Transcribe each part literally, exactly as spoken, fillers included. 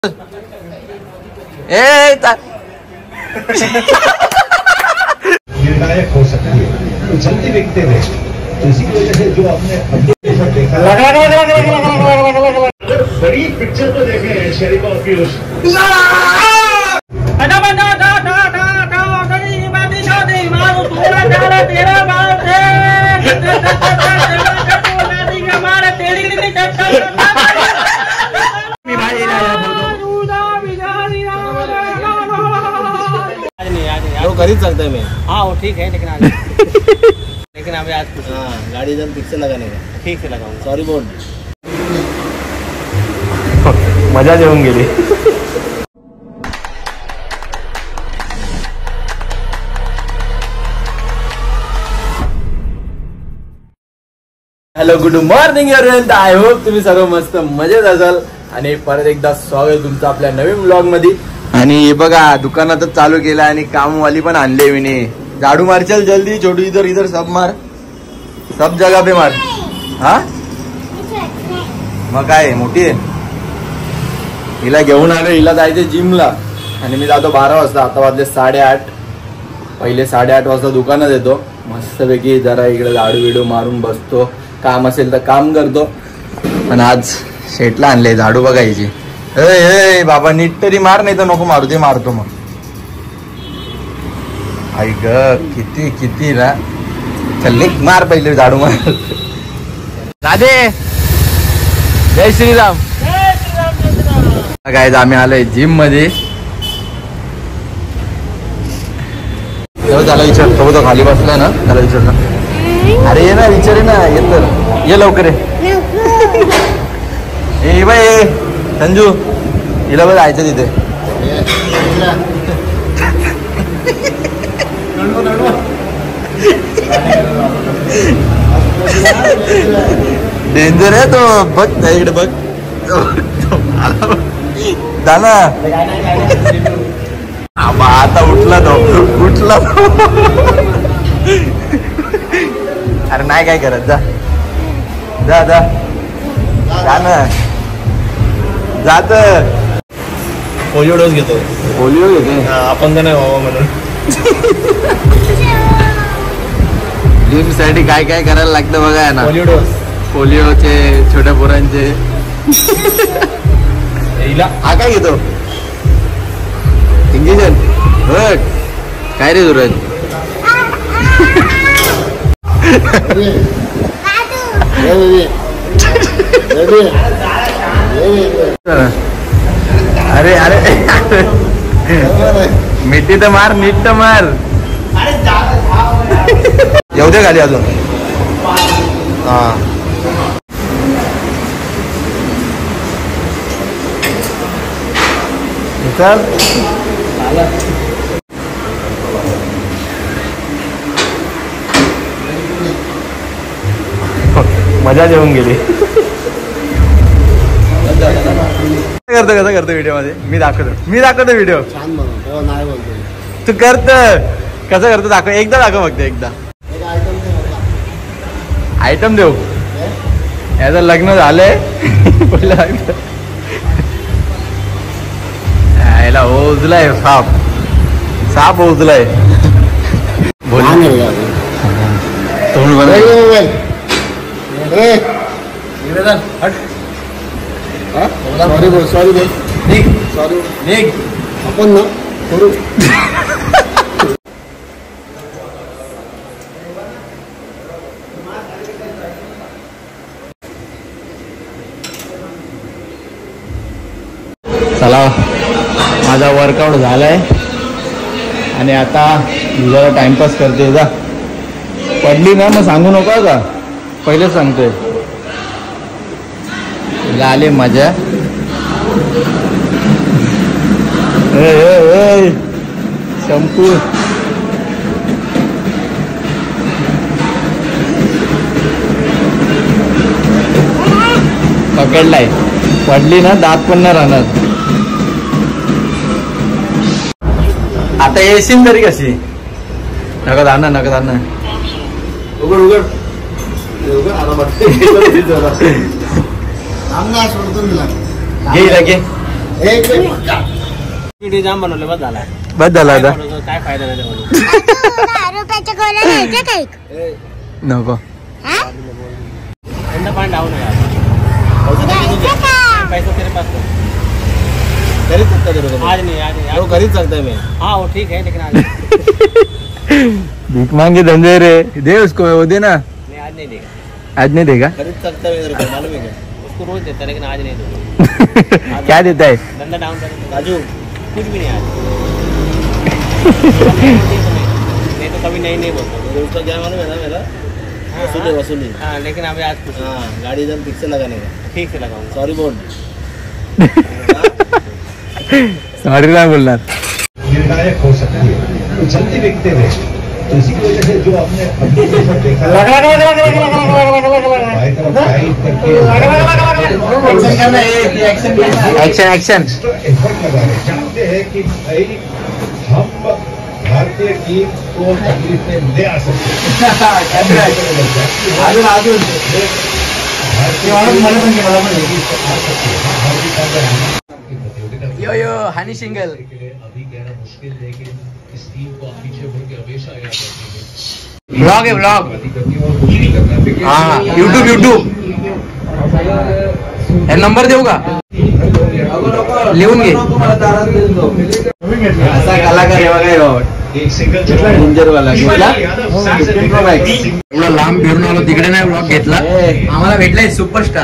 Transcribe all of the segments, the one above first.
निर्णायक हो सकती है तो जल्दी बिकते रहे। तो इसी की वजह से जो आपने बड़ी पिक्चर तो देखे हैं शरीफ और पीयूष। वो खरीद सकता है मैं। हाँ वो ठीक है लेकिन आज लेकिन अभी आज कुछ हाँ गाड़ी जब ठीक से लगाने का। ठीक से लगाऊंगा। सॉरी बोल। मजा जेवून गेली। Hello good morning everyone. I hope तुम्ही सर्व मस्त मजेत असाल आणि परत एकदा स्वागत तुमचं आपल्या नवीन ब्लॉग मध्ये। आणि हे बघा दुकानातच चालू केलं आणि कामवाली पण आणले विने। झाडू मार चल जल्दी, छोटू इधर इधर सब मार, सब जगह पे मार। हा मग काय मोठी आहे, हिला घेऊन आलो, हिला जायचं जिमला आणि मी जातो बारा वाजता। आता वाजले साडेआठ, पहिले साडेआठ वाजता दुकानात येतो, मस्तपैकी जरा इकडे झाडू बिडू मारून बसतो, काम असेल तर काम करतो। पण आज शेटला आणले झाडू बघायची। ए बाबा नीट तरी मार, नाही तर नको मारू, ते मारतो मग। आई ग किती किती ना, चल मार पहिले झाडू मार। राधे जय श्रीराम। काय आम्ही आलोय जिम मध्ये। त्याला विचार, तो तो खाली बसलाय ना, त्याला विचार ना। अरे ये ना, विचारे ना, येत ये लवकर ये बाय संजू, हिला बघ जायचं तिथे। डेंजर आहे तो, बघ इकडे बघ दाना। आता उठला तो, उठला तो। अरे नाही काय करत, जा जा जा जा ना, जात। पोलिओ डोस घेतो। पोलिओ घेते आपण का नाही व्हावं म्हणून। जिम साठी काय काय करायला लागतं बघा ना। पोलिओ डोस, पोलिओचे, छोट्या पोरांचे। हिला हा काय घेतो इंजेक्शन। बघ काय रे सूरज, अरे अरे मिठी तर मार, नीट तर मार। येऊ दे खाली अजून। हा चल मजा जेवून गेली। करतो कसं करतो व्हिडिओ मध्ये, मी दाखवतो मी दाखवतो व्हिडिओ। तू करत कसं करतो दाखव, एकदा दाखव फक्त एकदा। आयटम देऊ, याचं लग्न झालंय याला ओझलाय साप, साप ओझलाय। बोल तोंड बघ। सॉरी बोल, सॉरी बोल, निघ सॉरी निघ। आपण ना करू। चला माझा वर्कआउट झालाय आणि आता जरा टाइमपास करते। जा पडली ना मग सांगू नको का, पहिलेच सांगतोय। आले मजा। ए ए शंपू पकडलाय, पडली ना दात पण नाही राहणार। आता येशील तरी कशी, नका जाणार नका जाणार। उघड उघड उघड आरामात। घे घे व्हिडिओ जाम बनवले बस झाला बस झाला आता काय फायदा नाही त्यामध्ये. रुपयाच्या गोळ्या घ्यायच्या का एक? नको थंड पाणी डाऊन आहे घ्यायचं का? पैसा तेरे पास नहीं. घरीच सांगता तेरे को आज नहीं आज नहीं वो आज घरीच सांगताय मी हाँ वो ठीक है लेकिन आज भीख मांगे धंधे रे दे उसको वो दे ना नहीं आज नहीं देगा. आज नहीं देगा घरीच सांगताय मेरे को मालूम है क्या उसको रोज देता है लेकिन आज नहीं दूंगा. क्या देता है धंधा डाउन कर राजू कुछ भी नहीं आज. नहीं तो कभी नहीं नहीं बोलता. उसका क्या मालूम है ना मेरा हाँ, वसूली हाँ. वसूली हाँ लेकिन अभी आज कुछ हाँ गाड़ी जन ठीक से लगाने का ठीक से लगाऊंगा. सॉरी बोल सॉरी ना बोलना निर्णायक हो सकती है तो जल्दी बिकते हुए तो इसी की वजह से जो हमने अपनी तरफ देखा बाएं तरफ टाइट करके एक्शन एक्शन एक्स्ट्रा एफर्ट लगा रहे जानते हैं कि भाई हम भारतीय टीम को तकलीफ में ले आ सकते हैं यो यो हनी सिंगल अभी कहना मुश्किल लेकिन इस टीम को आप पीछे मुड़ के हमेशा याद रखेंगे ब्लॉग है ब्लॉग करनी और कोशिश करना हाँ यूट्यूब यूट्यूब नंबर देऊ का लिहून घे असा कलाकार आहे बघा ह्यो. एक सिंगल डेंजर वाला घेतला एवढा लांब फिरून आलो तिकडे नाही ब्लॉग घेतला आम्हाला भेटलाय सुपरस्टार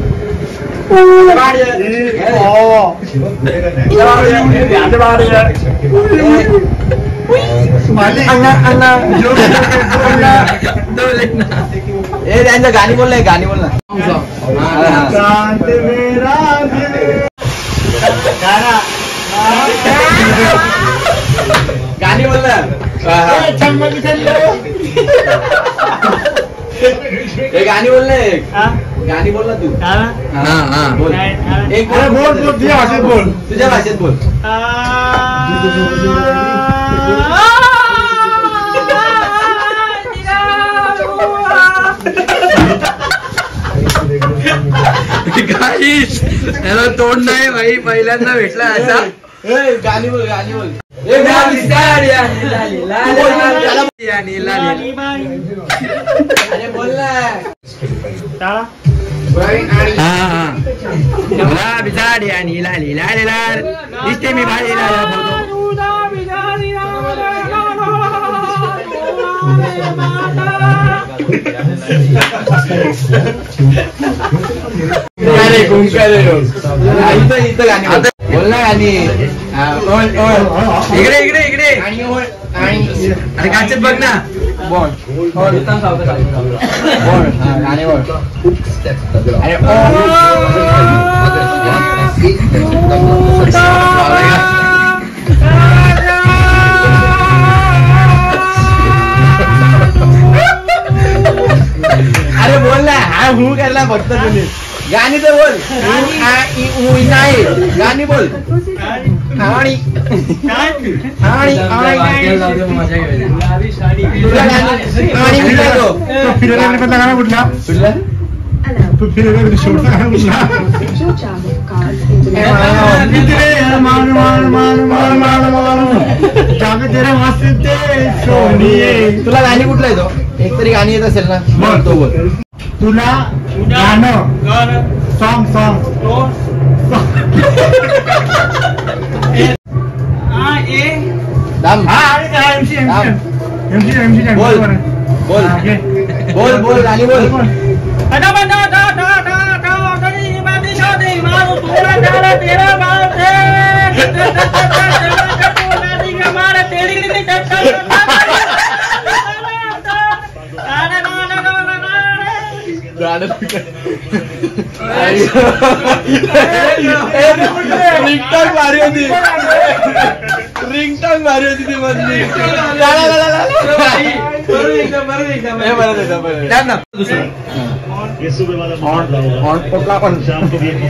ए त्यांचं गाणी बोललंय गाणी बोल ना गाणी बोल ना ए गाणी बोल ना एक गाणी बोल ना तू हा हा बोल एक बोल बोल तुझ्या भाषेत बोल तुझ्या भाषेत बोल त्याला तोंड नाही भाई पहिल्यांदा भेटला असा गाणी बोल गाणी बोल बोल ना बिचारी आणि लाली लाली लाल दिसते मी भारी बोल ना गाणी इकडे इकडे इकडे अरे काचेत बघ ना बोल गाणे बोल अरे अरे बोल ना हा हू करला फक्त तुम्ही गाणी तर बोल नाही गाणी बोल आणि आणि तो फिर छोटा है मान मान मान मान मान मान जागे तेरे वास्ते सोनिये तुला गाणी कुठला येतो एक तरी गाणी येत असेल ना मग तो बोल तुला गाणं सॉन्ग सॉन्ग दाम बोल बोल बोल बोल गाणी बोल रिंगटॉन भारी होती रिंगटॉन भारी होती ती मधली शाम को भी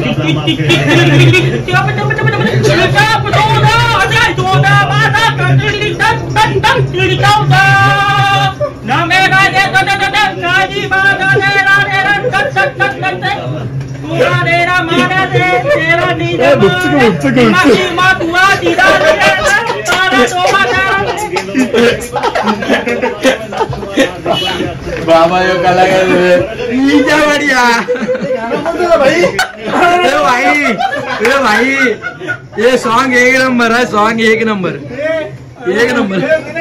बाबा यो कलाकार बढ़िया भाई भाई ये भाई ये सॉन्ग एक नंबर है, सॉन्ग एक नंबर एक नंबर।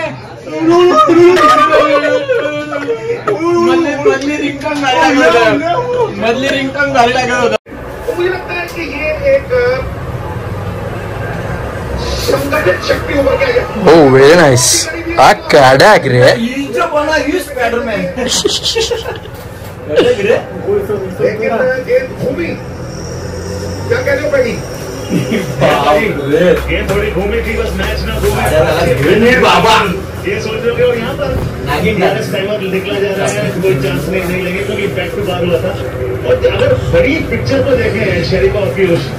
मधली रिंगटोन मधली रिंगटोन भारी लगा होता। मुझे लगता है कि ये एक शक्ति उभर के आ गया। Oh, very nice. Ah, kada रे ये बना ये स्पाइडरमैन लेकिन ये भूमि क्या कहते हो पैगी? ये थोड़ी घूमी थी बस, मैच ना घूमी बाबा ये सोच रहे हो यहाँ पर टाइमर निकला जा रहा है, कोई चांस नहीं नहीं लगे क्योंकि बैक टू बैक हुआ था। और अगर बड़ी पिक्चर को देखें शरीफा और पीयूष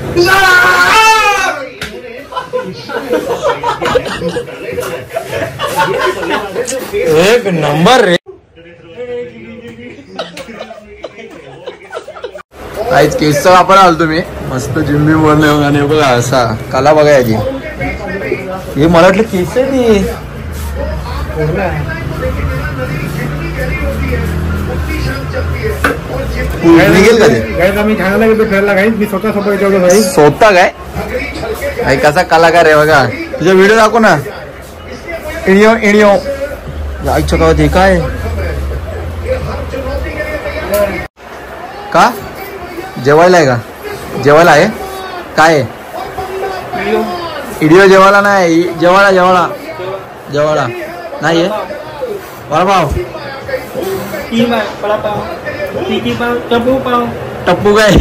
एक नंबर रे। आज केस वापर आलो तुम्ही मस्त जिम बिम वरले आणि बघा असा कला बघा याची। हे मला वाटलं केस आहे ती निघेल का ते? आम्ही ठाण्याला गेलो फिरायला काही मी स्वतः स्वतः विचारलो भाई स्वतः काय आई कसा कलाकार आहे बघा। तुझा व्हिडिओ दाखव ना। इडिओ इडिओ आईच्या गावात हे काय का जेवायला आहे का? जेवायला आहे काय आहे? इडिओ जेवायला नाही, जेवायला जेवायला जेवायला नाही आहे। वडापाव टप्पू काय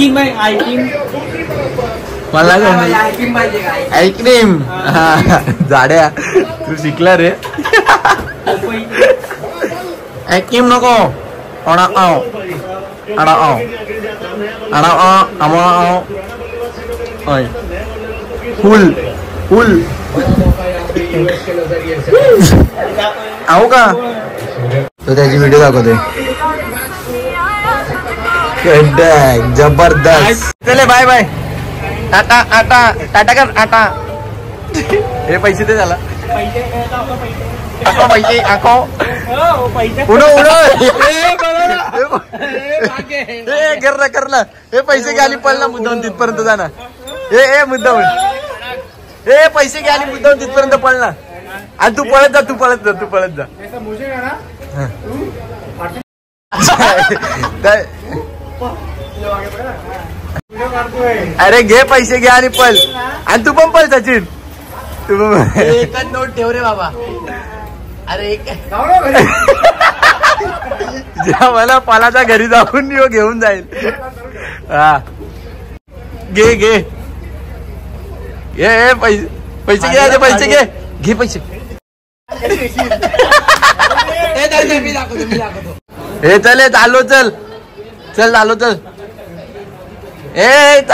मला आईस्क्रीम जाड्या तू शिकला रे। आईस्क्रीम नको आणा आओ आणा आओ आणा आओ आम्हा आओ फुल फुल आओ का तो त्याची व्हिडिओ दाखवतोय जबरदस्त। चले बाय बाय टाटा आटा टाटा कर आटा हे पैसे दे झाला आको पैसे आको उडो उडो हे कर कर ना हे पैसे घ्या आणि पळला मुद्दाम तिथपर्यंत जा ना। हे हे मुद्दाम हे पैसे घ्या आणि मुद्दाम तिथपर्यंत पळला आणि तू पळत जा तू पळत जा तू पळत जा। अरे घे पैसे घ्या आणि पळ आणि तू पण पळ सचिन तू एकच नोट ठेव रे बाबा। अरे ज्या मला पालाच्या घरी जाऊन यो घेऊन जाईल। हा घे घे घे पैसे पैसे घे पैसे घे घे पैसे। हे चल चालो चल चल चालो चल ए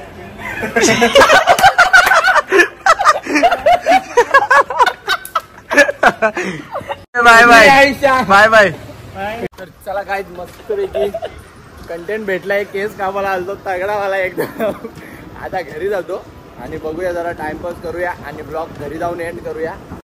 बाय बाय बाय बाय। तर चला काय मस्त पैकी कंटेंट भेटलाय। केस कामाला आलतो तगडा मला एकदम। आता घरी जातो आणि बघूया जरा टाइमपास करूया आणि ब्लॉग घरी जाऊन एंड करूया।